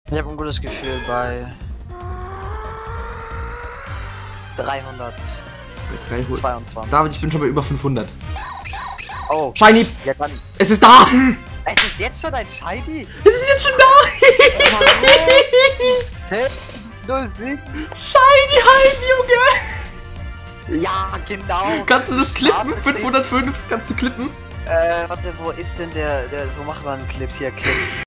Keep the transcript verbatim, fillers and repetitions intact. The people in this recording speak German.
Ich habe ein gutes Gefühl bei dreihundertzweiundzwanzig. dreihundert. David, ich bin schon bei über fünfhundert. Oh. Shiny! Ja, dann. Es ist da! Es ist jetzt schon ein Shiny? Es ist jetzt schon da! null sieben. Shiny Hype, Junge! Ja, genau. Kannst du das klippen? fünfhundertfünf, kannst du klippen? Äh, warte, wo ist denn der, der, wo macht man Clips hier? Clip.